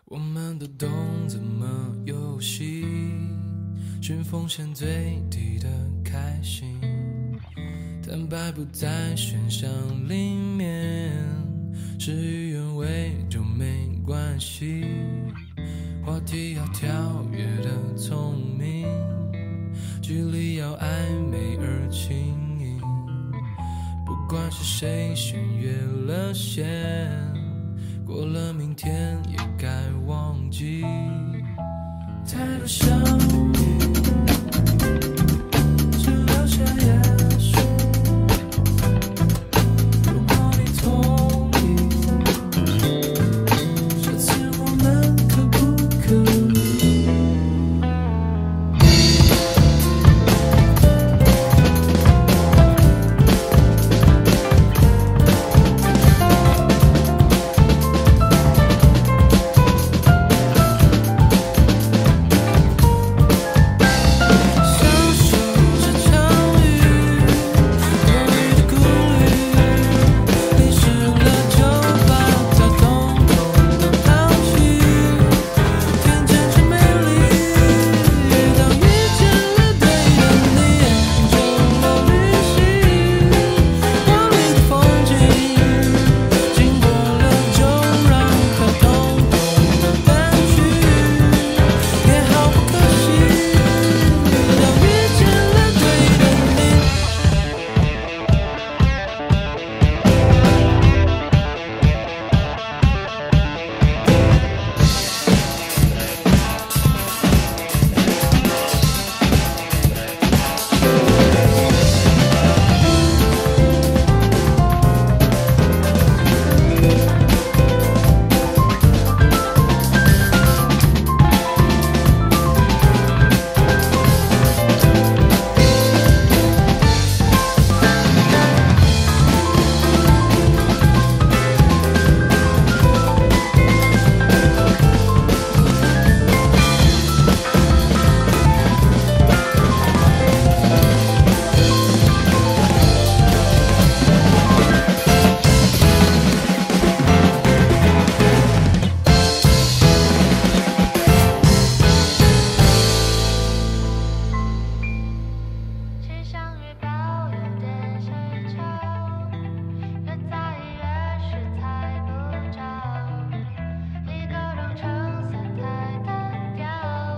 我们都懂怎么游戏，寻风险最低的开心，坦白不在选项里面，事与愿违就没关系，话题要跳跃的聪明，距离要暧昧而轻盈，不管是谁先越了线，过了明天也该忘记，太多相遇只留下也许，如果你同意，下次我们可不可以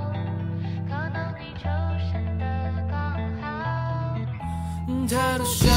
太多想